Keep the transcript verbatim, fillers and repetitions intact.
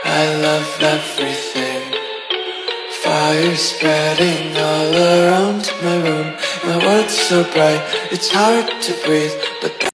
I love everything. Fire spreading all around my room. My world's so bright, it's hard to breathe, but